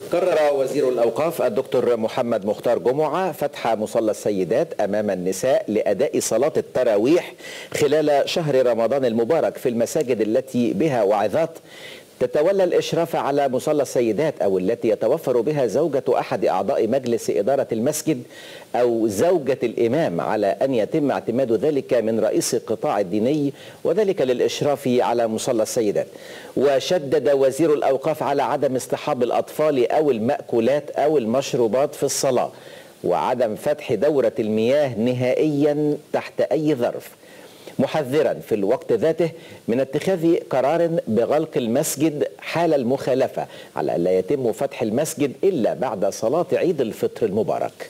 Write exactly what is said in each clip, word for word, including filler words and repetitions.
قرر وزير الأوقاف الدكتور محمد مختار جمعة فتح مصلى السيدات أمام النساء لأداء صلاة التراويح خلال شهر رمضان المبارك في المساجد التي بها وعظات تتولى الإشراف على مصلى السيدات أو التي يتوفر بها زوجة أحد أعضاء مجلس إدارة المسجد أو زوجة الإمام، على أن يتم اعتماد ذلك من رئيس القطاع الديني، وذلك للإشراف على مصلى السيدات. وشدد وزير الأوقاف على عدم اصطحاب الأطفال أو المأكولات أو المشروبات في الصلاة، وعدم فتح دورة المياه نهائيا تحت أي ظرف، محذرا في الوقت ذاته من اتخاذ قرار بغلق المسجد حال المخالفة، على أن لا يتم فتح المسجد إلا بعد صلاة عيد الفطر المبارك.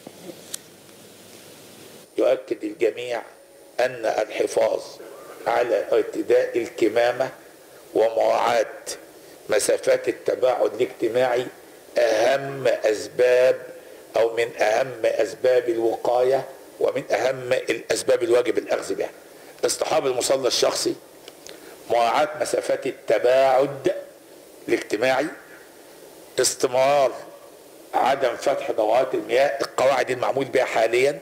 يؤكد الجميع أن الحفاظ على ارتداء الكمامة ومراعاة مسافات التباعد الاجتماعي أهم أسباب أو من أهم أسباب الوقاية ومن أهم الأسباب الواجب الأخذ بها. اصطحاب المصلى الشخصي، مراعاة مسافات التباعد الاجتماعي، استمرار عدم فتح دورات المياه القواعد المعمول بها حاليا،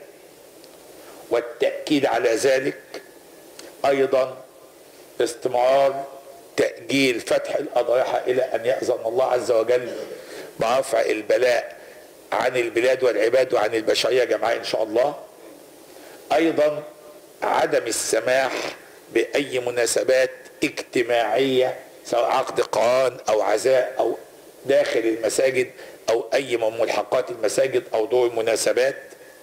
والتأكيد على ذلك أيضا استمرار تأجيل فتح الأضرحة إلى أن يأذن الله عز وجل برفع البلاء عن البلاد والعباد وعن البشرية جمعاء إن شاء الله. أيضا عدم السماح بأي مناسبات اجتماعية سواء عقد قران أو عزاء أو داخل المساجد أو أي من ملحقات المساجد أو دور المناسبات.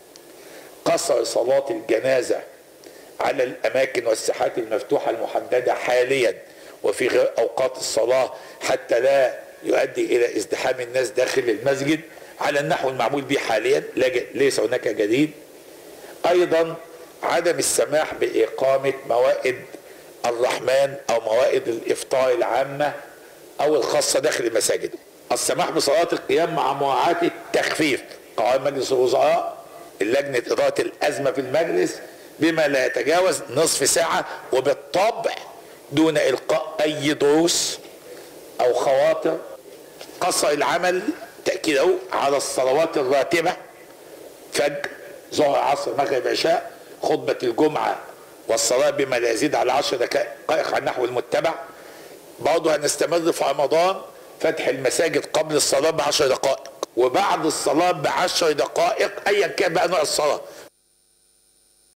قصر صلاة الجنازة على الأماكن والساحات المفتوحة المحددة حاليا وفي غير أوقات الصلاة حتى لا يؤدي إلى ازدحام الناس داخل المسجد على النحو المعمول به حاليا، ليس هناك جديد. أيضا عدم السماح بإقامة موائد الرحمن أو موائد الإفطار العامة أو الخاصة داخل المساجد. السماح بصلاة القيام مع مراعاة التخفيف، قرار مجلس الوزراء اللجنة إدارة الأزمة في المجلس بما لا يتجاوز نصف ساعة، وبالطبع دون إلقاء أي دروس أو خواطر. قصر العمل تأكيده على الصلوات الراتبة، فجر ظهر عصر مغرب عشاء، خطبة الجمعة والصلاة بما لا يزيد على عشر دقائق على النحو المتبع. برضه هنستمر في رمضان فتح المساجد قبل الصلاة بعشر دقائق وبعد الصلاة بعشر دقائق أيا كان بقى نوع الصلاة،